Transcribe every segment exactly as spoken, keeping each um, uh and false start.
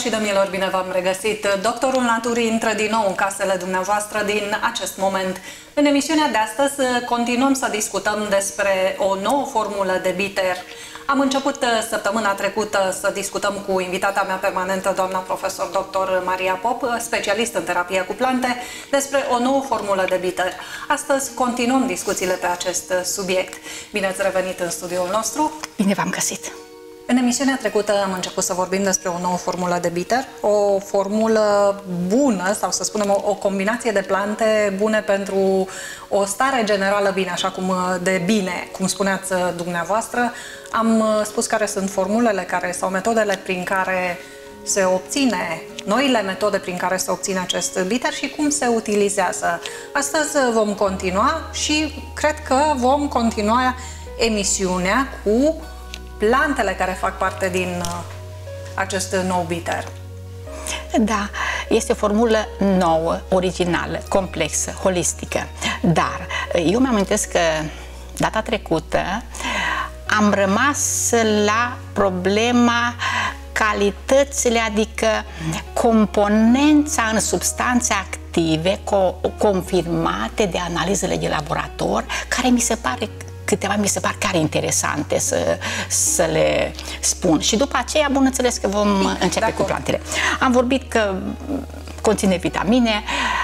și domnilor, bine v-am regăsit! Doctorul Naturii intră din nou în casele dumneavoastră din acest moment. În emisiunea de astăzi continuăm să discutăm despre o nouă formulă de bitter. Am început săptămâna trecută să discutăm cu invitata mea permanentă, doamna profesor doctor Maria Pop, specialist în terapie cu plante, despre o nouă formulă de bitter. Astăzi continuăm discuțiile pe acest subiect. Bine ați revenit în studioul nostru! Bine v-am găsit! În emisiunea trecută am început să vorbim despre o nouă formulă de bitter, o formulă bună, sau să spunem o, o combinație de plante bune pentru o stare generală bine, așa cum de bine, cum spuneați dumneavoastră. Am spus care sunt formulele care, sau metodele prin care se obține, noile metode prin care se obține acest bitter și cum se utilizează. Astăzi vom continua și cred că vom continua emisiunea cu plantele care fac parte din uh, acest nou bitter. Da, este o formulă nouă, originală, complexă, holistică. Dar eu mi-am amintesc că data trecută am rămas la problema calitățile, adică componența în substanțe active co confirmate de analizele de laborator, care mi se pare câteva mi se par chiar interesante să, să le spun. Și după aceea, bun, înțeles că vom Bine, începe cu plantele. Am vorbit că conține vitamine,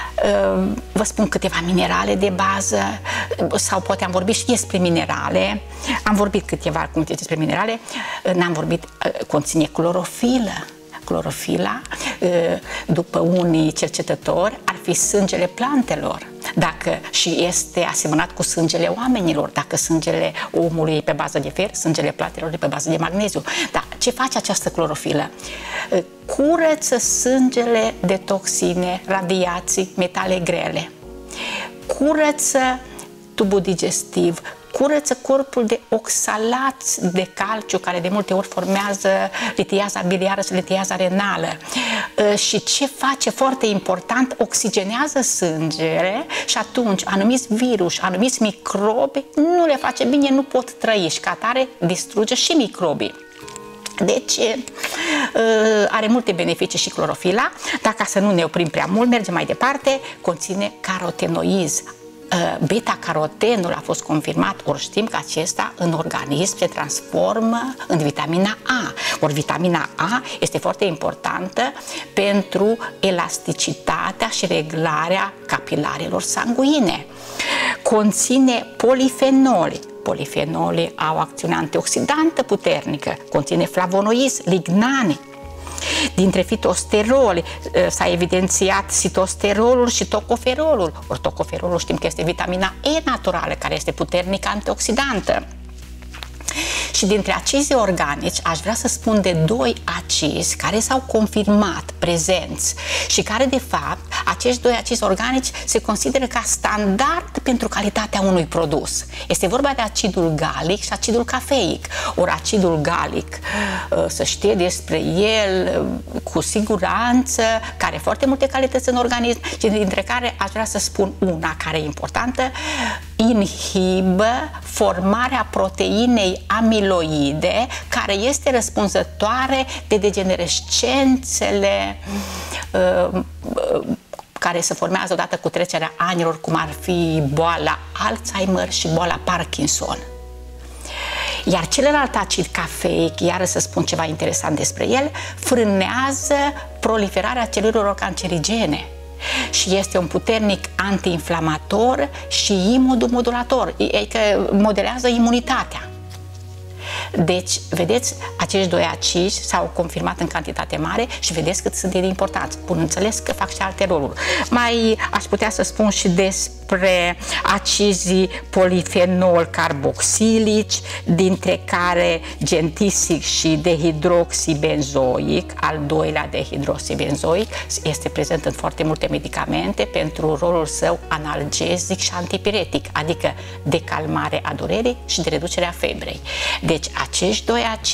vă spun câteva minerale de bază, sau poate am vorbit și despre minerale. Am vorbit câteva despre minerale, n-am vorbit, conține clorofilă. Clorofila, după unii cercetători, ar fi sângele plantelor, dacă și este asemănat cu sângele oamenilor, dacă sângele omului e pe bază de fer, sângele plantelor e pe bază de magneziu. Dar ce face această clorofilă? Curăță sângele de toxine, radiații, metale grele, curăță tubul digestiv, curăță corpul de oxalați de calciu, care de multe ori formează litiaza biliară și litiaza renală. Și ce face foarte important, oxigenează sângele și atunci anumiți virus, anumiți microbi nu le face bine, nu pot trăi și ca atare distruge și microbii. Deci are multe beneficii și clorofila, dar ca să nu ne oprim prea mult, mergem mai departe, conține carotenoizi. Beta-carotenul a fost confirmat, ori știm că acesta în organism se transformă în vitamina A. Ori vitamina A este foarte importantă pentru elasticitatea și reglarea capilarelor sanguine. Conține polifenoli. Polifenolii au acțiune antioxidantă puternică, conține flavonoizi, lignani. Dintre fitosteroli s-a evidențiat citosterolul și tocoferolul. Ori tocoferolul știm că este vitamina E naturală, care este puternic antioxidantă. Și dintre acizii organici, aș vrea să spun de doi acizi care s-au confirmat prezenți și care, de fapt, acești doi acizi organici se consideră ca standard pentru calitatea unui produs. Este vorba de acidul galic și acidul cafeic. Ori acidul galic, să știe despre el cu siguranță, că are foarte multe calități în organism și dintre care aș vrea să spun una care e importantă: inhibă formarea proteinei amiloide, care este răspunzătoare de degenerescențele uh, uh, care se formează odată cu trecerea anilor, cum ar fi boala Alzheimer și boala Parkinson. Iar celălalt acid cafeic, iară să spun ceva interesant despre el, frânează proliferarea celulelor cancerigene și este un puternic antiinflamator și imunomodulator, adică modelează imunitatea. Deci, vedeți, acești doi acizi s-au confirmat în cantitate mare și vedeți cât sunt de importanți. Bun, înțeles că fac și alte roluri. Mai aș putea să spun și despre acizii polifenol carboxilici, dintre care gentisic și dehidroxibenzoic, al doilea dehidroxibenzoic, este prezent în foarte multe medicamente pentru rolul său analgezic și antipiretic, adică de calmare a durerii și de reducerea febrei. Deci, acești doi acizi,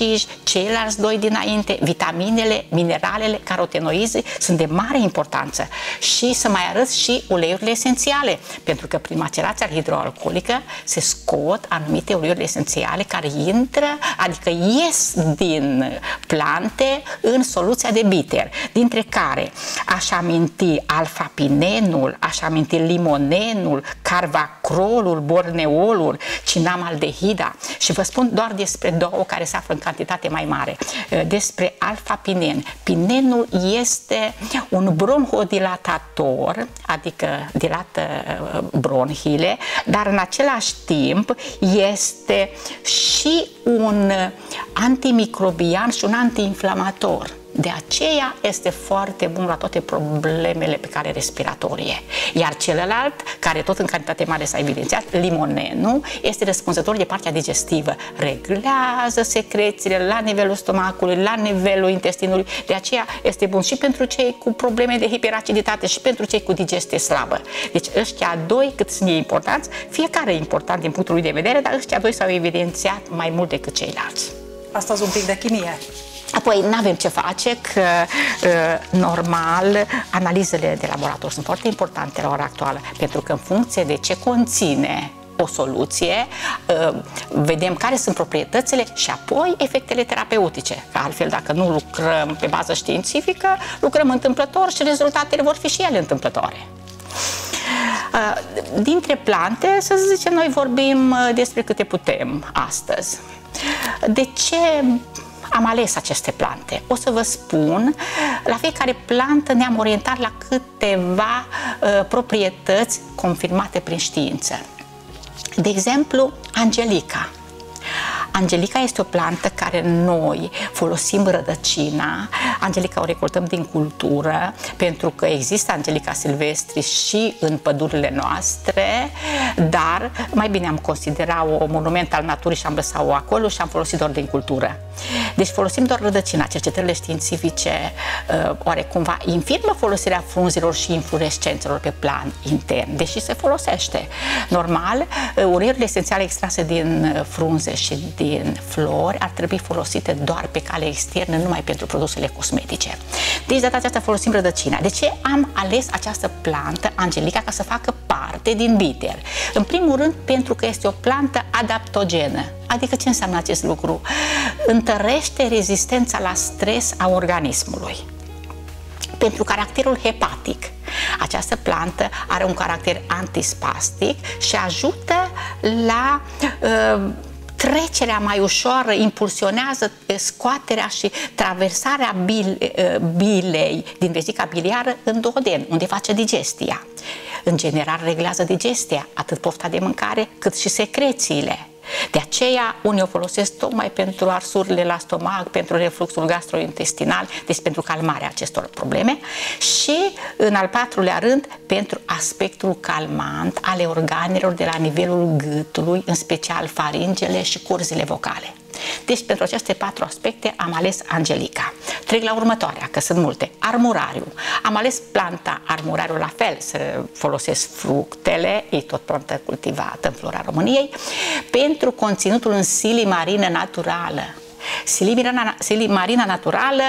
ceilalți doi dinainte, vitaminele, mineralele, carotenoizi sunt de mare importanță. Și să mai arăt și uleiurile esențiale, pentru că prin macerația hidroalcoolică se scot anumite uleiuri esențiale care intră, adică ies din plante în soluția de bitter, dintre care aș aminti alfapinenul, aș aminti limonenul, carvacrolul, borneolul, cinamaldehida, și vă spun doar despre două care se află în cantitate mai mare. Despre alfapinen. Pinenul este un bronhodilatator, adică dilată bronhile, dar în același timp este și un antimicrobian și un antiinflamator. De aceea este foarte bun la toate problemele pe care respiratorie. Iar celălalt, care tot în cantitate mare s-a evidențiat, limonenul, este răspunzător de partea digestivă. Reglează secrețiile la nivelul stomacului, la nivelul intestinului. De aceea este bun și pentru cei cu probleme de hiperaciditate și pentru cei cu digestie slabă. Deci ăștia doi, cât sunt ei importanți, fiecare e important din punctul lui de vedere, dar ăștia doi s-au evidențiat mai mult decât ceilalți. Asta-s un pic de chimie. Apoi, nu avem ce face, că normal analizele de laborator sunt foarte importante la ora actuală, pentru că în funcție de ce conține o soluție, vedem care sunt proprietățile și apoi efectele terapeutice. Că altfel, dacă nu lucrăm pe bază științifică, lucrăm întâmplător și rezultatele vor fi și ele întâmplătoare. Dintre plante, să zicem, noi vorbim despre câte putem astăzi. De ce am ales aceste plante? O să vă spun, la fiecare plantă ne-am orientat la câteva uh, proprietăți confirmate prin știință. De exemplu, angelica. Angelica este o plantă care noi folosim rădăcina. Angelica o recoltăm din cultură, pentru că există angelica silvestri și în pădurile noastre, dar mai bine am considerat o monument al naturii și am lăsat-o acolo și am folosit doar din cultură. Deci folosim doar rădăcina. Cercetările științifice uh, oare cumva infirmă folosirea frunzelor și inflorescențelor pe plan intern, deși se folosește. Normal, uh, uleiurile esențiale extrase din frunze și din flori ar trebui folosite doar pe cale externă, numai pentru produsele cosmetice. Deci de data aceasta folosim rădăcina. De ce am ales această plantă, angelica, ca să facă parte din bitter? În primul rând, pentru că este o plantă adaptogenă. Adică ce înseamnă acest lucru? Întărește rezistența la stres a organismului. Pentru caracterul hepatic, această plantă are un caracter antispastic și ajută la uh, trecerea mai ușoară, impulsionează scoaterea și traversarea bile, bilei din vezica biliară în duoden, unde face digestia. În general reglează digestia, atât pofta de mâncare, cât și secrețiile. De aceea, unii o folosesc tocmai pentru arsurile la stomac, pentru refluxul gastrointestinal, deci pentru calmarea acestor probleme și, în al patrulea rând, pentru aspectul calmant ale organelor de la nivelul gâtului, în special faringele și curzile vocale. Deci, pentru aceste patru aspecte am ales angelica. Trec la următoarea, că sunt multe. Armurariu. Am ales planta armurariu la fel, să folosesc fructele, e tot plantă cultivată în flora României, pentru conținutul în silimarină naturală. Silimarina naturală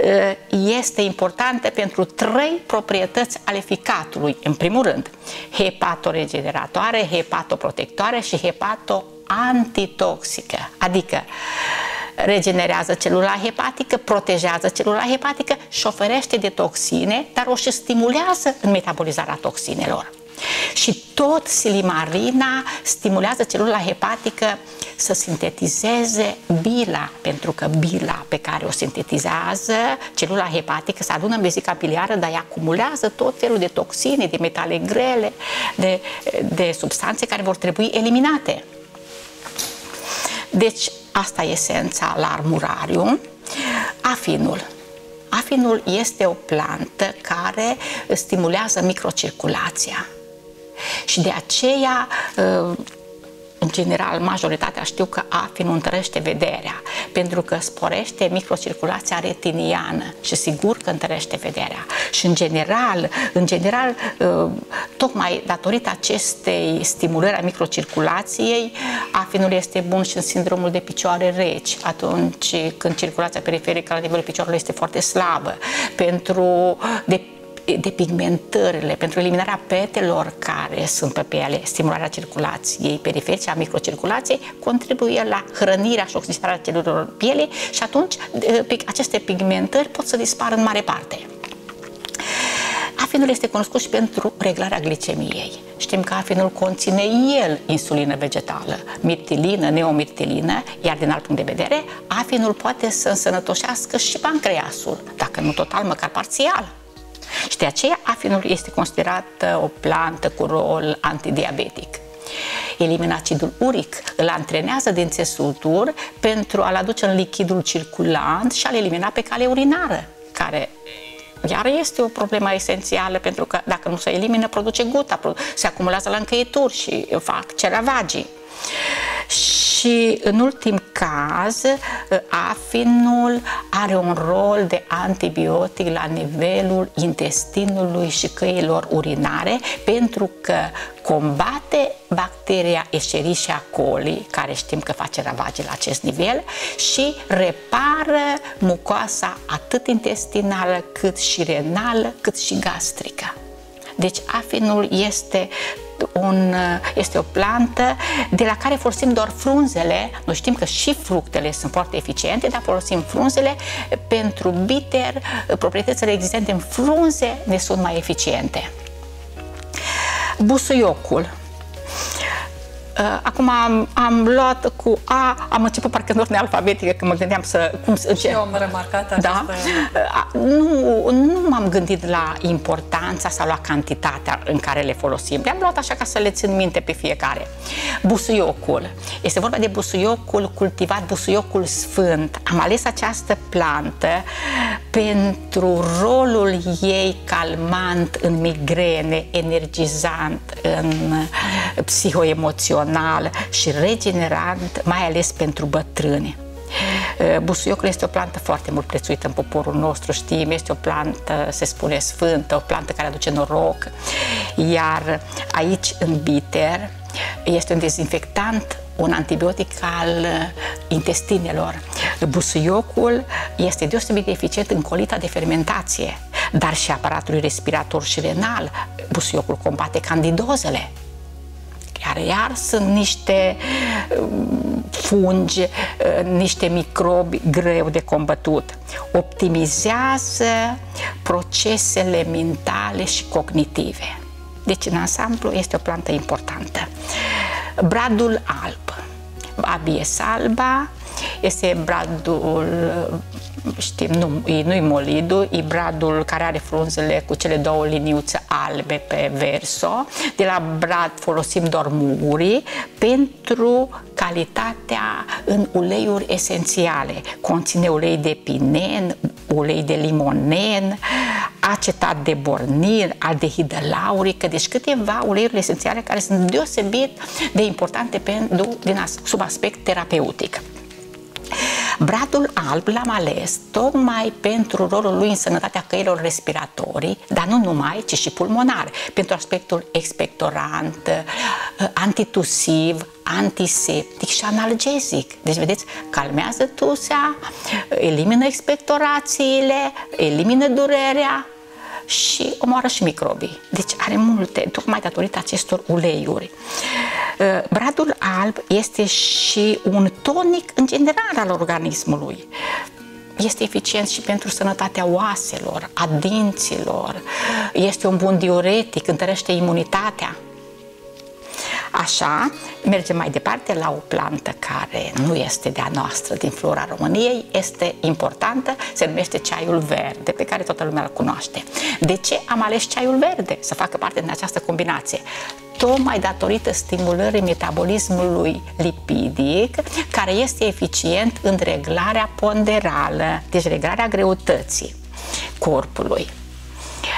este importantă pentru trei proprietăți ale ficatului. În primul rând, hepatoregeneratoare, hepatoprotectoare și hepatoantitoxică, adică regenerează celula hepatică, protejează celula hepatică și oferește de toxine, dar o și stimulează în metabolizarea toxinelor. Și tot silimarina stimulează celula hepatică să sintetizeze bila, pentru că bila pe care o sintetizează celula hepatică se adună în vezica biliară, dar ea acumulează tot felul de toxine, de metale grele, de, de substanțe care vor trebui eliminate. Deci asta e esența la armurariu. Afinul. Afinul este o plantă care stimulează microcirculația. Și de aceea în general, majoritatea știu că afinul întărește vederea, pentru că sporește microcirculația retiniană și sigur că întărește vederea. Și în general, în general, tocmai datorită acestei stimulări a microcirculației, afinul este bun și în sindromul de picioare reci, atunci când circulația periferică la nivelul picioarelor este foarte slabă, pentru de de pigmentările, pentru eliminarea petelor care sunt pe piele, stimularea circulației periferice, a microcirculației, contribuie la hrănirea și oxidarea celulelor pielii și atunci aceste pigmentări pot să dispară în mare parte. Afinul este cunoscut și pentru reglarea glicemiei. Știm că afinul conține el insulină vegetală, mirtilină, neomirtilină, iar din alt punct de vedere, afinul poate să însănătoșească și pancreasul, dacă nu total, măcar parțial. Și de aceea afinul este considerat o plantă cu rol antidiabetic. Elimină acidul uric, îl antrenează din țesuturi pentru a-l aduce în lichidul circulant și a-l elimina pe cale urinară, care iar este o problemă esențială, pentru că dacă nu se elimină, produce guta, se acumulează la încăieturi și fac ceravagii. Și în ultim caz, afinul are un rol de antibiotic la nivelul intestinului și căilor urinare, pentru că combate bacteria Escherichia coli, care știm că face ravagii la acest nivel, și repară mucoasa atât intestinală, cât și renală, cât și gastrică. Deci afinul este Un, este o plantă de la care folosim doar frunzele. Noi știm că și fructele sunt foarte eficiente, dar folosim frunzele pentru bitter. Proprietățile existente în frunze ne sunt mai eficiente. Busuiocul. Acum am, am luat cu A, am început parcă în ordine alfabetică, că mă gândeam să... Cum, și eu am remarcat această... Da? Nu, nu m-am gândit la importanța sau la cantitatea în care le folosim. Le-am luat așa ca să le țin minte pe fiecare. Busuiocul. Este vorba de busuiocul cultivat, busuiocul sfânt. Am ales această plantă pentru rolul ei calmant în migrene, energizant în psihoemoțional și regenerant, mai ales pentru bătrâni. Busuiocul este o plantă foarte mult prețuită în poporul nostru, știm, este o plantă, se spune, sfântă, o plantă care aduce noroc, iar aici în bitter este un dezinfectant, un antibiotic al intestinelor. Busuiocul este deosebit de eficient în colita de fermentație, dar și aparatului respirator și renal. Busuiocul combate candidozele. Iar iar sunt niște fungi, niște microbi greu de combătut. Optimizează procesele mentale și cognitive. Deci, în ansamblu, este o plantă importantă. Bradul alb. Abies alba este bradul, știm, nu, nu-i molidul, e bradul care are frunzele cu cele două liniuțe albe pe verso. De la brad folosim doar mugurii pentru calitatea în uleiuri esențiale. Conține ulei de pinen, ulei de limonen, acetat de bornin, aldehidă laurică, deci câteva uleiuri esențiale care sunt deosebit de importante pentru, din, sub aspect terapeutic. Bradul alb l-am ales tocmai pentru rolul lui în sănătatea căilor respiratorii, dar nu numai, ci și pulmonar, pentru aspectul expectorant, antitusiv, antiseptic și analgezic. Deci, vedeți, calmează tusea, elimină expectorațiile, elimină durerea și omoară și microbii. Deci are multe, tocmai datorită acestor uleiuri. Bradul alb este și un tonic în general al organismului. Este eficient și pentru sănătatea oaselor, a dinților, este un bun diuretic, întărește imunitatea. Așa, mergem mai departe la o plantă care nu este de-a noastră, din flora României, este importantă, se numește ceaiul verde, pe care toată lumea îl cunoaște. De ce am ales ceaiul verde să facă parte din această combinație? Tocmai datorită stimulării metabolismului lipidic, care este eficient în reglarea ponderală, deci reglarea greutății corpului.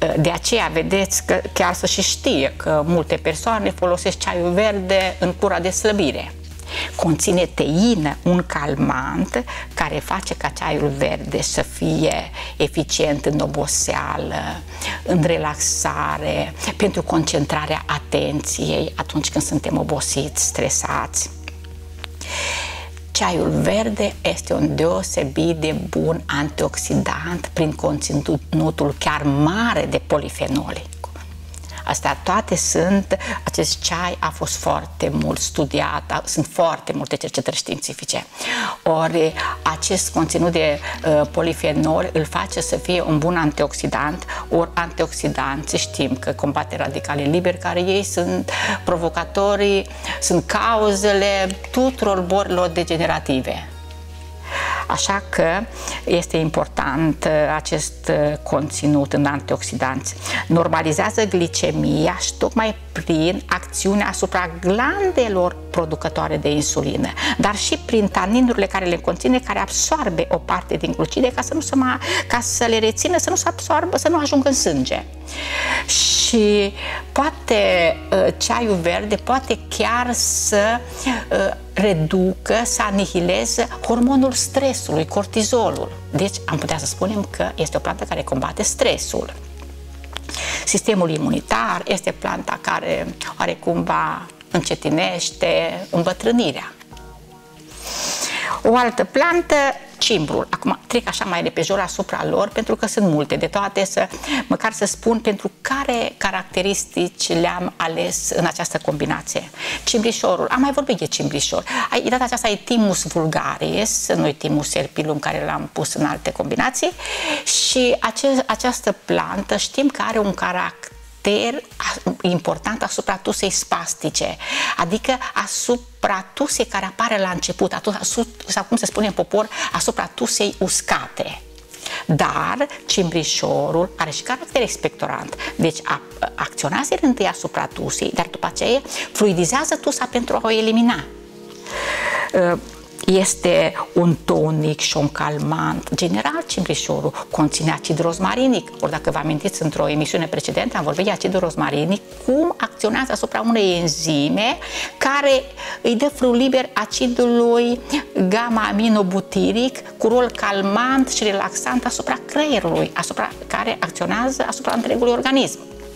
De aceea vedeți că chiar să și știe că multe persoane folosesc ceaiul verde în cura de slăbire. Conține teină, un calmant care face ca ceaiul verde să fie eficient în oboseală, în relaxare, pentru concentrarea atenției atunci când suntem obosiți, stresați. Ceaiul verde este un deosebit de bun antioxidant prin conținutul chiar mare de polifenoli. Astea toate sunt, acest ceai a fost foarte mult studiat, sunt foarte multe cercetări științifice. Ori acest conținut de uh, polifenol îl face să fie un bun antioxidant, ori antioxidanții știm că combate radicalii liberi, care ei sunt provocatorii, sunt cauzele tuturor bolilor degenerative. Așa că este important acest conținut în antioxidanți. Normalizează glicemia și tocmai prin acțiunea asupra glandelor producătoare de insulină, dar și prin taninurile care le conține, care absorbe o parte din glucide ca să, nu se mai, ca să le rețină, să nu se absorbă, să nu ajungă în sânge. Și poate ceaiul verde poate chiar să reducă, să anihileze hormonul stresului, cortizolul. Deci am putea să spunem că este o plantă care combate stresul. Sistemul imunitar este planta care are cumva încetinește îmbătrânirea. O altă plantă, cimbrul. Acum trec așa mai repejor asupra lor, pentru că sunt multe de toate, să, măcar să spun pentru care caracteristici le-am ales în această combinație. Cimbrișorul, am mai vorbit de cimbrișor. De data aceasta e Thymus vulgaris, nu e Thymus serpilum, care l-am pus în alte combinații, și ace această plantă știm că are un caracter important asupra tusei spastice, adică asupra tusei care apare la început, sau cum se spune în popor, asupra tusei uscate. Dar cimbrișorul are și caracter expectorant, deci acționează întâi asupra tusei, dar după aceea fluidizează tusa pentru a o elimina. Este un tonic și un calmant. General, cimbrișorul conține acid rozmarinic. Ori dacă vă amintiți, într-o emisiune precedentă am vorbit de acidul rozmarinic, cum acționează asupra unei enzime care îi dă fluid liber acidului gamma-aminobutiric cu rol calmant și relaxant asupra creierului, asupra care acționează asupra întregului organism.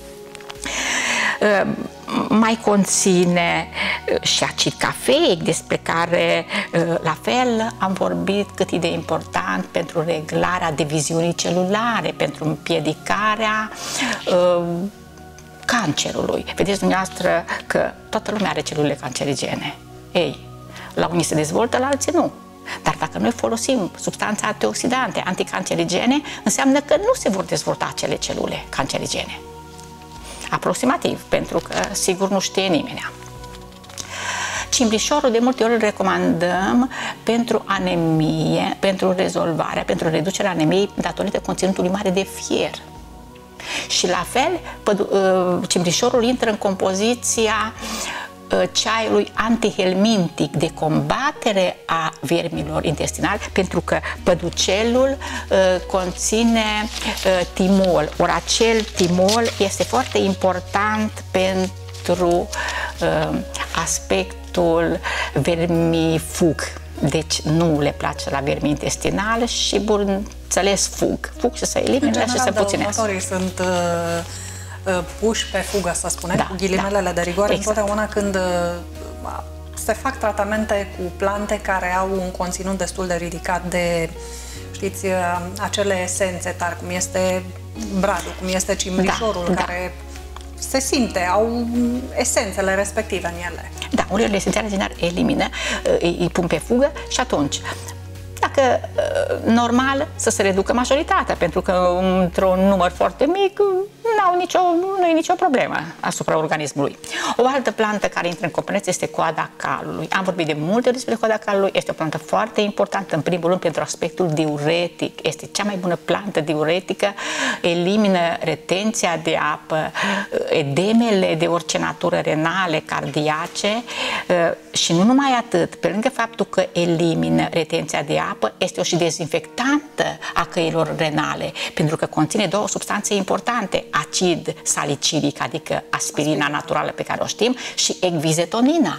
Mai conține și acid cafeic, despre care la fel am vorbit cât e de important pentru reglarea diviziunii celulare, pentru împiedicarea uh, cancerului. Vedeți dumneavoastră că toată lumea are celule cancerigene. Ei, la unii se dezvoltă, la alții nu. Dar dacă noi folosim substanțe antioxidante, anticancerigene, înseamnă că nu se vor dezvolta acele celule cancerigene. Aproximativ, pentru că sigur nu știe nimeni. Cimbrișorul de multe ori îl recomandăm pentru anemie, pentru rezolvarea, pentru reducerea anemiei datorită conținutului mare de fier. Și la fel, cimbrișorul intră în compoziția ceaiului antihelmintic de combatere a vermilor intestinali, pentru că păducelul uh, conține uh, timol. Ori acel timol este foarte important pentru uh, aspectul vermifug. Deci nu le place la vermi intestinali și, bineînțeles, fug. Fug și să elimine și să puținească. Sunt uh... puși pe fugă, să spunem, da, cu ghilimelele da. de rigoare, exact. Întotdeauna când se fac tratamente cu plante care au un conținut destul de ridicat de, știți, acele esențe tari, cum este bradul, cum este cimbrișorul, da, care da. se simte, au esențele respective în ele. Da, uleiurile esențiale general elimină, îi pun pe fugă și atunci, dacă normal, să se reducă majoritatea, pentru că într-un număr foarte mic n-au nicio, nu e nicio problemă asupra organismului. O altă plantă care intră în componență este coada calului. Am vorbit de multe despre coada calului, este o plantă foarte importantă, în primul rând pentru aspectul diuretic. Este cea mai bună plantă diuretică, elimină retenția de apă, edemele de orice natură, renale, cardiace și nu numai atât, pe lângă faptul că elimină retenția de apă, este o și dezinfectantă a căilor renale, pentru că conține două substanțe importante, acid salicilic, adică aspirina naturală pe care o știm, și ecvizetonina.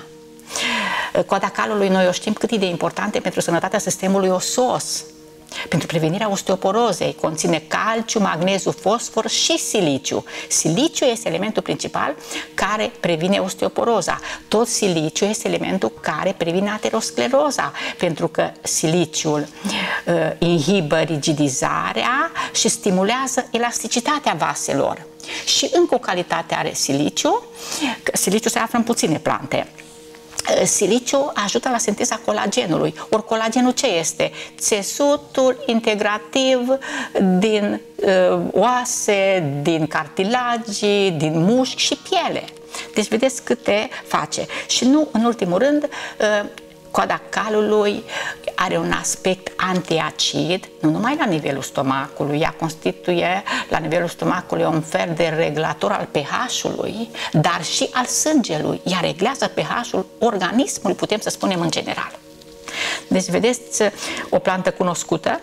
Coada calului noi o știm cât e de importante pentru sănătatea sistemului osos, pentru prevenirea osteoporozei, conține calciu, magneziu, fosfor și siliciu. Siliciu este elementul principal care previne osteoporoza. Tot siliciu este elementul care previne ateroscleroza, pentru că siliciul uh, inhibă rigidizarea și stimulează elasticitatea vaselor. Și încă o calitate are siliciu, siliciu se află în puține plante. Siliciu ajută la sinteza colagenului. Ori colagenul ce este? Țesutul integrativ din uh, oase, din cartilagi, din mușchi și piele. Deci vedeți câte face. Și nu în ultimul rând, uh, coada calului are un aspect antiacid, nu numai la nivelul stomacului, ea constituie la nivelul stomacului un fel de regulator al pH-ului, dar și al sângelui. Ea reglează pH-ul organismului, putem să spunem în general. Deci vedeți o plantă cunoscută,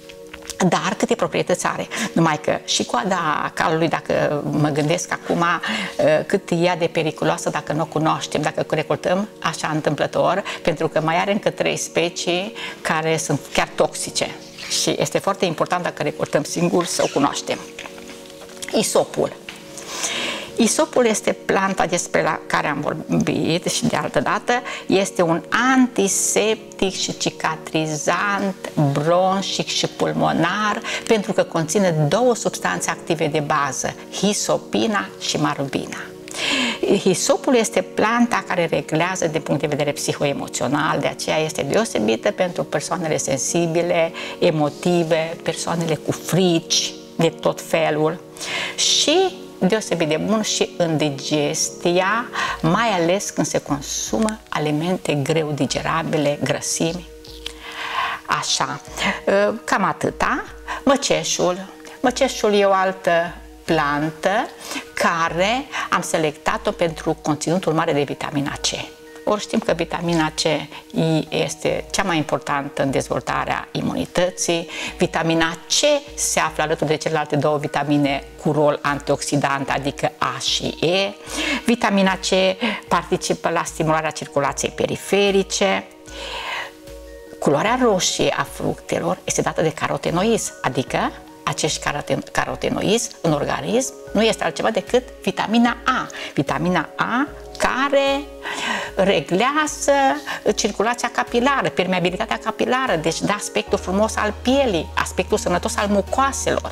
dar câte proprietăți are. Numai că și coada calului, dacă mă gândesc acum cât e ea de periculoasă dacă nu o cunoaștem, dacă o recoltăm așa întâmplător, pentru că mai are încă trei specii care sunt chiar toxice. Și este foarte important dacă recoltăm singur să o cunoaștem. Isopul. Isopul este planta despre la care am vorbit și de altă dată. Este un antiseptic și cicatrizant bronșic și pulmonar, pentru că conține două substanțe active de bază, hisopina și marubina. Hisopul este planta care reglează din punct de vedere psihoemoțional, de aceea este deosebită pentru persoanele sensibile, emotive, persoanele cu frici de tot felul și deosebit de bun și în digestia, mai ales când se consumă alimente greu digerabile, grăsimi. Așa, cam atâta. Măceșul. Măceșul e o altă plantă care am selectat-o pentru conținutul mare de vitamina C. Ori știm că vitamina C este cea mai importantă în dezvoltarea imunității. Vitamina C se află alături de celelalte două vitamine cu rol antioxidant, adică A și E. Vitamina C participă la stimularea circulației periferice. Culoarea roșie a fructelor este dată de carotenoizi, adică acești carotenoizi în organism nu este altceva decât vitamina A. Vitamina A care reglează circulația capilară, permeabilitatea capilară, deci dă aspectul frumos al pielii, aspectul sănătos al mucoaselor.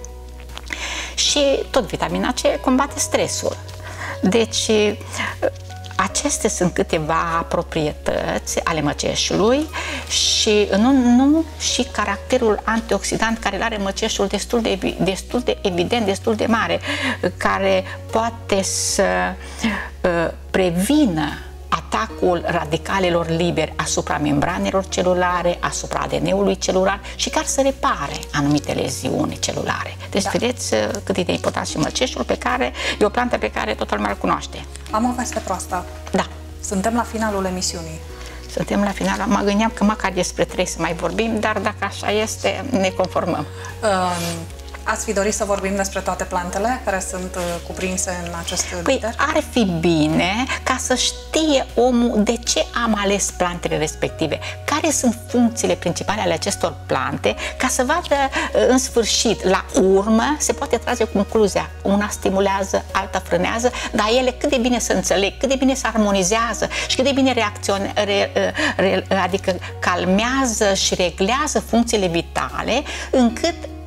Și tot vitamina C combate stresul. Deci acestea sunt câteva proprietăți ale măceșului și nu, nu și caracterul antioxidant care îl are măceșul destul de, destul de evident, destul de mare, care poate să uh, prevină atacul radicalelor liberi asupra membranelor celulare, asupra A D N-ului celular și care să repare anumite leziuni celulare. Deci da. Vedeți cât e de important și măceșul, pe care e o plantă pe care toată lumea îl cunoaște. Am o veste proastă. Da. Suntem la finalul emisiunii. Suntem la final. Mă gândeam că măcar despre trei să mai vorbim, dar dacă așa este, ne conformăm. Um... Ați fi dorit să vorbim despre toate plantele care sunt cuprinse în acest bitter? Păi ar fi bine ca să știe omul de ce am ales plantele respective, care sunt funcțiile principale ale acestor plante, ca să vadă în sfârșit, la urmă, se poate trage concluzia. Una stimulează, alta frânează, dar ele cât de bine se înțeleg, cât de bine se armonizează și cât de bine reacționează, re, re, adică calmează și reglează funcțiile vitale, încât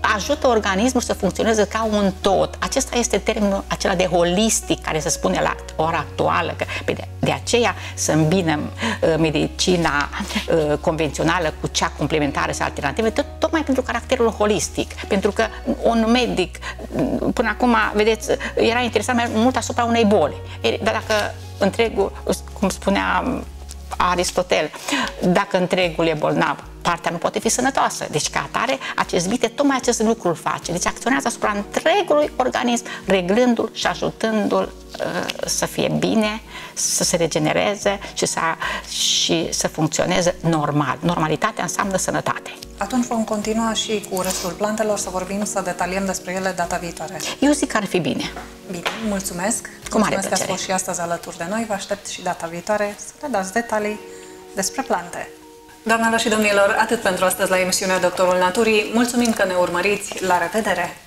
ajută organismul să funcționeze ca un tot. Acesta este termenul acela de holistic care se spune la ora actuală, că de, de aceea să îmbinăm uh, medicina uh, convențională cu cea complementară sau alternativă, tot, tocmai pentru caracterul holistic. Pentru că un medic, până acum, vedeți, era interesat mai mult asupra unei boli. Dar dacă întregul, cum spunea Aristotel, dacă întregul e bolnav, partea nu poate fi sănătoasă. Deci, ca atare, acest vite tocmai acest lucru îl face. Deci acționează asupra întregului organism, reglându-l și ajutându-l uh, să fie bine, să se regenereze și să, și să funcționeze normal. Normalitatea înseamnă sănătate. Atunci vom continua și cu restul plantelor, să vorbim, să detaliem despre ele data viitoare. Eu zic că ar fi bine. Bine, mulțumesc. Cu mare mulțumesc plăcere. că ați fost și astăzi alături de noi. Vă aștept și data viitoare să ne dați detalii despre plante. Doamnelor și domnilor, atât pentru astăzi la emisiunea Doctorul Naturii. Mulțumim că ne urmăriți. La revedere!